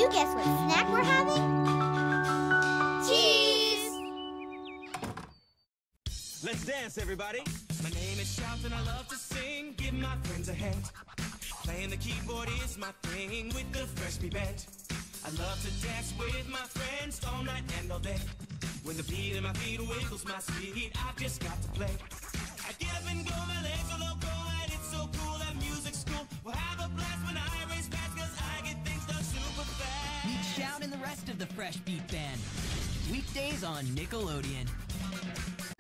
you guess what snack we're having? Cheese! Let's dance, everybody. My name is Shout and I love to sing. Give my friends a hand. Playing the keyboard is my thing with the Fresh Beat Band. I love to dance with my friends all night and all day. When the beat in my feet wiggles my speed, I've just got to play. I get up and go, my legs are loco, and it's so cool that music's cool. We'll have a blast when I race fast, cause I get things done super fast. Meet Shout and the rest of the Fresh Beat Band. Weekdays on Nickelodeon.